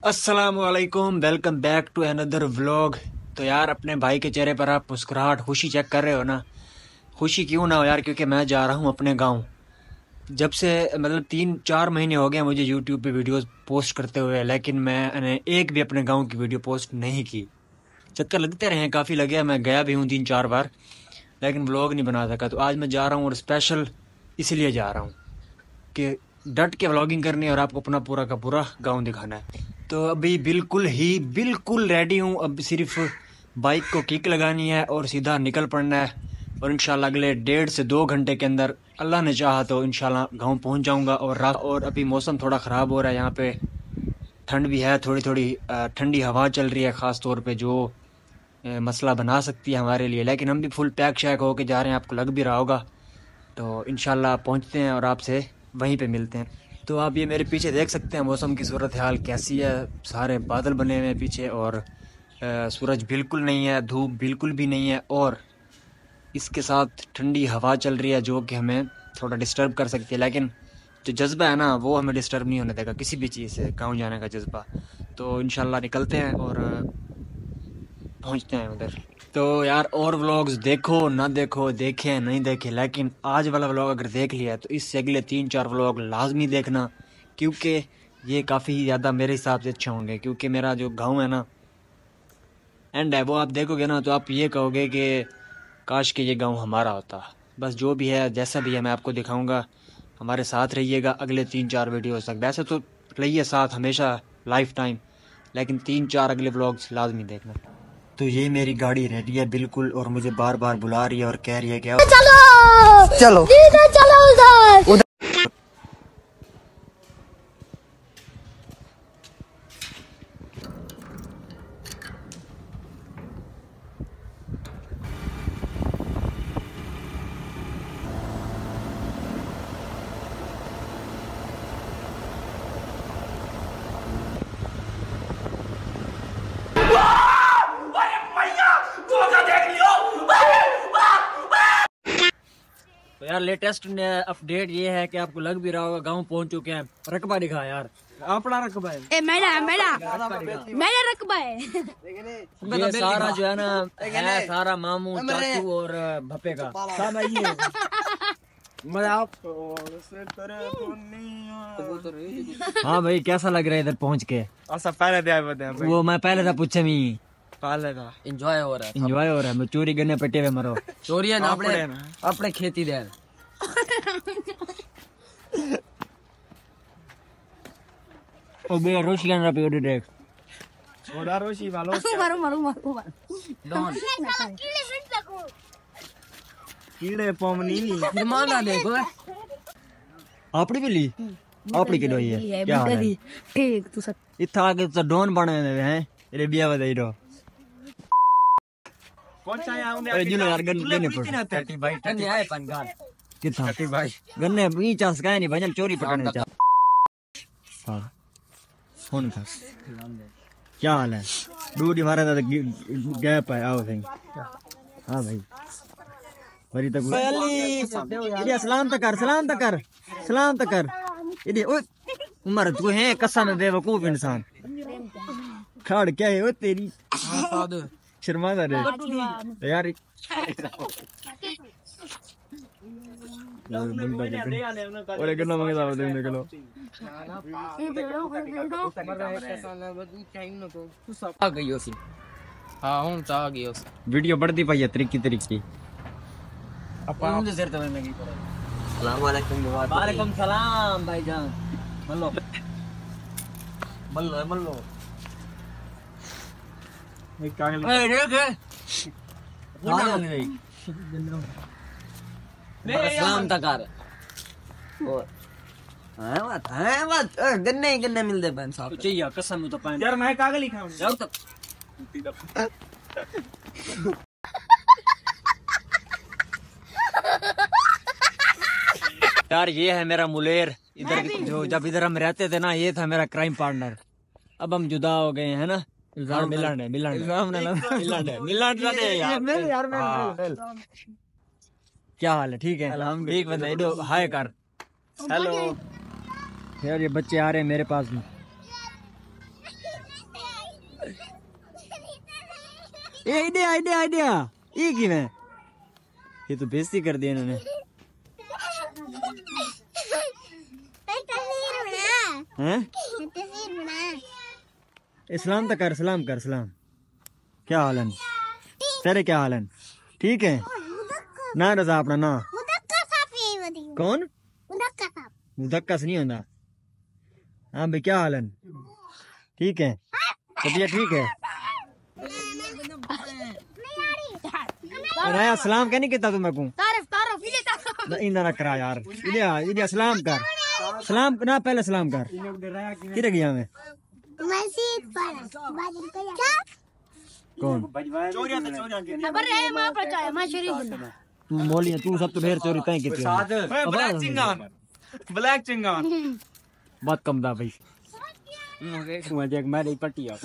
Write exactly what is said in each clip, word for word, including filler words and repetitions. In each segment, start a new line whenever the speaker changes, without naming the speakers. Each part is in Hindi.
अस्सलामुअलैकुम, welcome back to another vlog. तो यार अपने भाई के चेहरे पर आप मुस्कुराहट खुशी चेक कर रहे हो ना। खुशी क्यों ना हो यार, क्योंकि मैं जा रहा हूँ अपने गांव। जब से मतलब तीन चार महीने हो गए मुझे यूट्यूब पे वीडियोस पोस्ट करते हुए, लेकिन मैंने एक भी अपने गांव की वीडियो पोस्ट नहीं की। चक्कर लगते रहे हैं, काफ़ी लगे, मैं गया भी हूँ तीन चार बार, लेकिन व्लॉग नहीं बना सका। तो आज मैं जा रहा हूँ और स्पेशल इसलिए जा रहा हूँ कि डट के व्लॉगिंग करनी है और आपको अपना पूरा का पूरा गांव दिखाना है। तो अभी बिल्कुल ही बिल्कुल रेडी हूँ, अब सिर्फ बाइक को किक लगानी है और सीधा निकल पड़ना है। और इंशाल्लाह अगले डेढ़ से दो घंटे के अंदर अल्लाह ने चाहा तो इंशाल्लाह गांव पहुंच जाऊंगा। और रात और अभी मौसम थोड़ा ख़राब हो रहा है, यहाँ पे ठंड भी है, थोड़ी थोड़ी ठंडी हवा चल रही है ख़ास तौर पे, जो मसला बना सकती है हमारे लिए। लेकिन हम भी फुल पैक शैक होके जा रहे हैं, आपको लग भी रहा होगा। तो इंशाल्लाह पहुंचते हैं और आपसे वहीं पे मिलते हैं। तो आप ये मेरे पीछे देख सकते हैं मौसम की सूरत हाल कैसी है। सारे बादल बने हुए हैं पीछे और सूरज बिल्कुल नहीं है, धूप बिल्कुल भी नहीं है, और इसके साथ ठंडी हवा चल रही है जो कि हमें थोड़ा डिस्टर्ब कर सकती है। लेकिन जो जज्बा है ना वो हमें डिस्टर्ब नहीं होने देगा किसी भी चीज़ से, गाँव जाने का जज्बा। तो इंशाल्लाह निकलते हैं और पहुँचते हैं उधर। तो यार और व्लॉग्स देखो ना देखो, देखें नहीं देखें, लेकिन आज वाला व्लॉग अगर देख लिया तो इससे अगले तीन चार व्लॉग लाजमी देखना, क्योंकि ये काफ़ी ज़्यादा मेरे हिसाब से अच्छे होंगे। क्योंकि मेरा जो गांव है ना एंड है, वो आप देखोगे ना तो आप ये कहोगे कि काश के ये गांव हमारा होता। बस जो भी है जैसा भी है मैं आपको दिखाऊंगा, हमारे साथ रहिएगा अगले तीन चार वीडियो तक। वैसे तो रहिए साथ हमेशा लाइफ टाइम, लेकिन तीन चार अगले व्लॉग्स लाजमी देखना। तो ये मेरी गाड़ी रेडी है बिल्कुल, और मुझे बार बार बुला रही है और कह रही है कि चलो चलो चलो उधर। तो यार लेटेस्ट अपडेट ये है कि आपको लग भी रहा होगा गांव पहुंच चुके हैं। रकबा दिखा यार, अपना रकबा है। ए मेरा मेरा मेरा रकबा है। ये सारा जो है ना है सारा मामू चाचू और भप्पे का सब है। हाँ भाई, कैसा लग रहा है इधर पहुंच के? पहले वो मैं पहले था पूछे मी एंजॉय हो रहा है, एंजॉय हो रहा है। चोरी गन्ने पट्टे में मरो, चोरी है ना अपने अपने खेती दे। ओ बे रोशी ना पे ओडे देख छोड़ा रोशी वालो मारो मारो मारो डॉन कीड़े पमनी नी माना देखो आपड़ी भी ली आपड़ी के दोई है क्या है ठीक तू सब इथा आगे तो डॉन बने हुए हैं रे बिया बधाई दो कौन सा है उन्हें अर्जुन यार गन गन्ने पर थर्टी भाई गन्ने आए पनगार कितना थर्टी भाई गन्ने भी चांस का नहीं भजन चोरी पकड़ने चा। हां फोन था क्या हाल है? दूर हमारा गैप है आओ भाई। हां भाई बड़ी तक ये सलाम तक कर सलाम तक कर सलाम तक कर ये ओए उमर तू है कसम बेवकूफ इंसान खाड़ क्या है वो तेरी शर्मा रे यार। और एक ना मंगता बता देने चलो आ गई ओसी। हां हूं ता आ गई ओसी वीडियो बढ़ती पई है तरीकी तरीकी अपा मुझे सिर तो लगी। अस्सलाम वालेकुम वालेकुम सलाम भाईजान मल्लो मल्लो मल्लो एक कागल ए देख वो ना नहीं सलाम तकार और हां बात है बात गन्ने ही गन्ने मिलते बहन साहब चाहिए कसम तो पाए यार मैं कागल ही खाऊं यार तक यार ये है मेरा मुलेर। इधर जो जब इधर हम रहते थे ना ये था मेरा क्राइम पार्टनर। अब हम जुदा हो गए हैं ना। इल्जाम मिलन है मिलन मिलन है मिलन है यार मेरे यार मेरे क्या हाल है? ठीक है ठीक बंदा इधो हाय कर हेलो। यार ये बच्चे आ रहे हैं मेरे पास में। ये आइडिया आइडिया आइडिया ये की मैं ये तो बेइज्जती कर दी इन्होंने। हैं? इस्लाम तक कर, सलाम कर, सलाम। क्या हाल है तेरे, क्या हाल है? ठीक है ना रजा अपना ना कौन मुदक्कस नहीं होता। हाँ भाई क्या हाल है? ठीक है तबीयत ठीक है? राया सलाम कहनी कितना तुम्हें को इंदा ना करा यार, इधर इधर सलाम कर, सलाम ना पहले सलाम कर। किधर गया मैं कौन तू बोलिए, तू सब तो ढेर चोरी तय की
ब्लैक चिंगान ब्लैक चिंगान
बहुत कम था भाई।
मेरी पट्टिया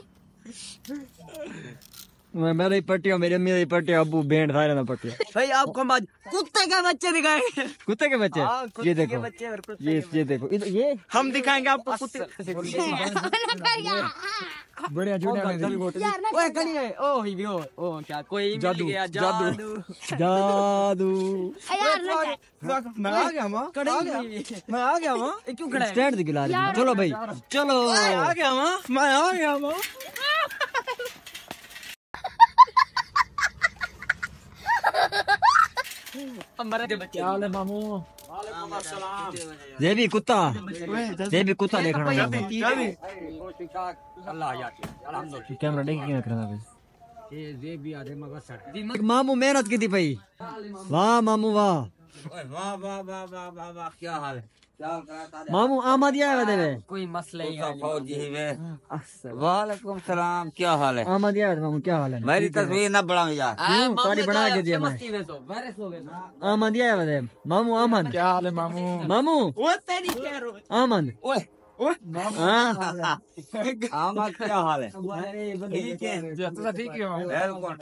मैं मेरी पट्टिया, मेरी मेरी पट्टिया, अबू बैंड सारे ना पट्टिया।
भाई आपको आज कुत्ते के बच्चे दिखाए,
कुत्ते के बच्चे ये देखो, ये ये देखो ये
हम दिखाएंगे आपको कुत्ते
बढ़िया झूठा
ओए कड़ी है। ओ ही ओ ओ क्या कोई
जादू
मिल गया
जादू जादू
मैं आ गया मां, मैं आ गया मां, क्यों खड़ा है
स्टैंड दिखला रही। चलो भाई चलो
आ गया मां, मैं आ गया मां।
क्या हाल है मामू? ये भी कुत्ता, ये भी कुत्ता देखना है। कैमरा देख के रखना भाई। मामू मेहनत की थी भाई, वाह मामू वाह
वाह वाह वाह वाह वाह वाह, क्या हाल है?
मामू आमा दिया है तेरे,
कोई मसला ही नहीं। वालेकुम सलाम, क्या हाल है?
आमा दिया है मामू, क्या हाल है?
मेरी तस्वीर न बढ़ाओ यार,
क्यों सारी बना के दिया मैं। आमा दिया है तेरे मामू। आमन
क्या हाल है मामू?
मामू
वो तेरी क्या रो
आमन
ओए ओए
हाँ
आमा क्या हाल है? ठीक है तो ठीक है बिल्कुल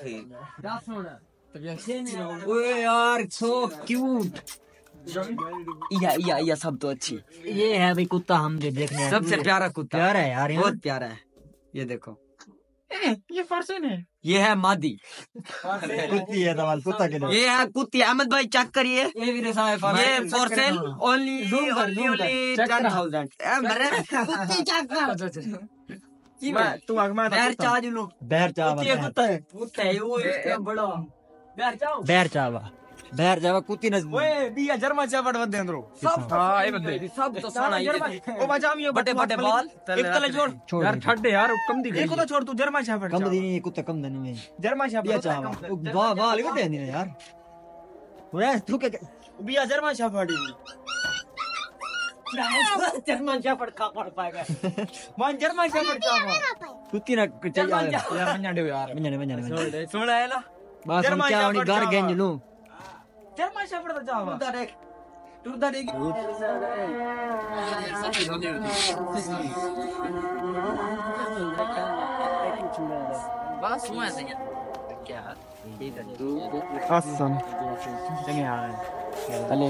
ठीक।
ओए यार सो क्यूट।
या या या सब तो अच्छी।
ये है भाई कुत्ता हम जो देखने आए।
सबसे प्यारा कुत्ता,
प्यारा है यार,
बहुत प्यारा है। ये देखो
ये फर्सन है,
ये है मादी
कुत्ती है सवाल कुत्ता के लिए।
ये है कुत्ती। अहमद भाई चेक करिए,
ये भी रसा है
ये for sale only only only ten thousand. कुत्ती चेक कर
तू आगमा
बैर चार्ज लो।
बैर चावा
ये कुत्ता है, कुत्ता है वो इतना बड़ा। बैर चाओ
बैर चावा बैर चावा कुत्ती न
ओए बिया जर्मन शेफर्ड बंदे अंदरो
सब।
हां ये बंदे
सब तो सोना ही है।
ओ बचाम ये
बड़े बड़े बाल
एक तले छोड़
छोड़
यार, छड्डे यार कम दी एक तो छोड़ तू जर्मन शेफर्ड
कम दी नहीं कुत्ता कम दिन में
जर्मन
बिया
शेफर्ड
चावा वाह वाह ले दे नहीं यार। ओए तू के
बिया जर्मन शेफर्ड
जर्मन शेफर्ड का पड़ पाएगा।
मान जर्मन शेफर्ड चावा
कुत्ती ना चाहिए
यार मन्या दे यार
मंजने मंजने
सुन है ना,
बस हम क्या वाली घर गेंज लूं।
जर्मन शेफर्ड चावा
टूटा देख टूटा देख। बस हुआ है क्या ठीक है तू
असम
चंगे हाल अले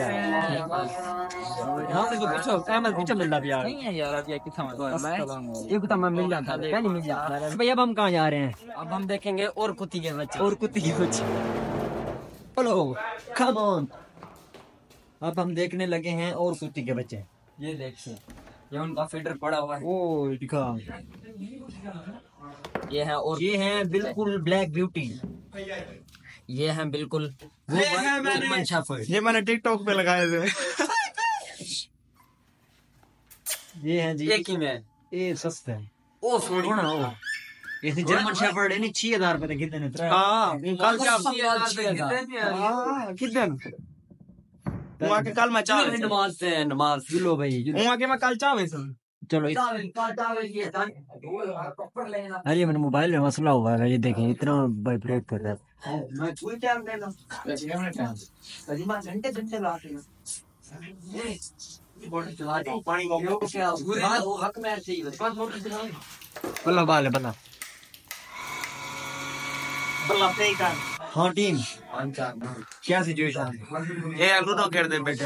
हां तो पूछो अहमद पूछो मिलता भी यार
नहीं है यार। अब ये कितना मैं
ये कुत्ता मैं मिल जाता पहले मिल जाता भाई। अब हम कहां जा रहे हैं?
अब हम देखेंगे और कुत्ती के बच्चे।
और कुत्ती की बच्चे। Hello come on. अब हम देखने लगे हैं और कुत्ती के बच्चे।
ये देखिए, ये उनका फीडर पड़ा हुआ है।
ओ दिखा,
ये है और
ये है बिल्कुल ब्लैक ब्यूटी।
ये है बिल्कुल वो जर्मन शेफर्ड।
ये मैंने टिकटॉक पे लगाए थे।
ये है जी
एक ही में
ये सस्ता है।
ओ सोनी
कौन है वो? ये जर्मन शेफर्ड है नहीं छह हज़ार रुपए के कितने ने?
हां कल क्या
हां
कितने वहां के कल मैं चावे
नमाज से नमाज
जुलो भाई जुलो।
वहां के मैं कल चावे सुन
चलो अरे मेरे मोबाइल में मसला हुआ है, ये देखें इतना वाइब्रेट कर रहा है।
मैं फुल टाइम देना करीबन घंटे घंटे लाते हैं बोल चला दो पानी में क्या वो हक में थी बस मोटर चलाओ
बल्ला बाल बल्ला
बल्ला पे का।
हाँ टीम
अंचा
क्या सिचुएशन?
ये लूडो खेल दे बेटे।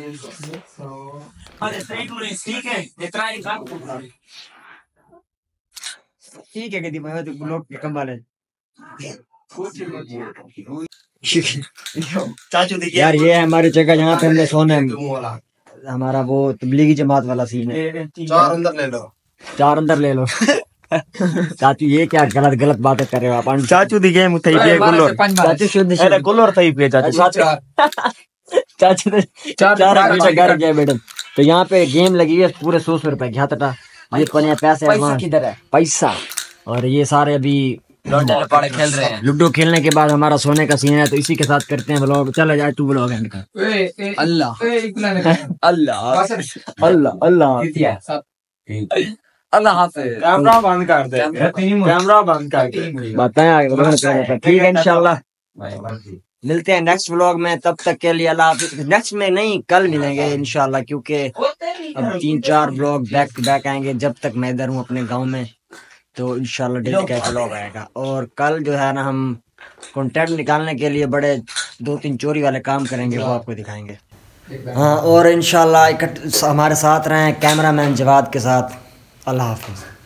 अरे सही टूर ठीक है इतना ही काम
ठीक है कहती मैं तो लोग कम वाले
चाचू देखिए
यार ये है हमारी जगह जहाँ पे हमने सोना है। हमारा वो तबलीगी जमात वाला सीन है।
चार अंदर ले लो
चार अंदर ले लो। चाचू ये क्या गलत गलत बातें कर रहे हो आप?
चाचू दिखे मुझे ये गुल्लोर
चाचू शुद्ध
अरे गुल्लोर सही पे चाचू
चाचू ने चार घंटे घर गए मैडम। तो यहाँ पे गेम लगी है पूरे सौ सौ रुपए की। हाथ हटा, ये पने पैसे किधर है? पैसा। और ये सारे अभी
खेल रहे हैं।
लूडो खेलने के बाद हमारा सोने का सीन है, तो इसी के साथ करते हैं व्लॉग। चला जाए तू व्लॉग एंड कर।
अल्लाह
अल्लाह अल्लाह अल्लाह
अल्लाह हाफिज।
कैमरा बंद कर दे कैमरा बंद कर दे
बताएं आगे। ठीक है इंशाल्लाह मिलते हैं नेक्स्ट व्लॉग में। तब तक के लिए अल्लाह हाफिज। नेक्स्ट में नहीं, कल मिलेंगे इंशाल्लाह, क्योंकि अब तीन चार व्लॉग बैक टू बैक आएंगे जब तक मैं इधर हूँ अपने गांव में। तो इंशाल्लाह डेली का व्लॉग आएगा। और कल जो है ना हम कंटेंट निकालने के लिए बड़े दो तीन चोरी वाले काम करेंगे, वो आपको दिखाएंगे। हाँ, और इंशाल्लाह इकट्ठ हमारे साथ रहें कैमरामैन जवाद के साथ। अल्लाह हाफिज।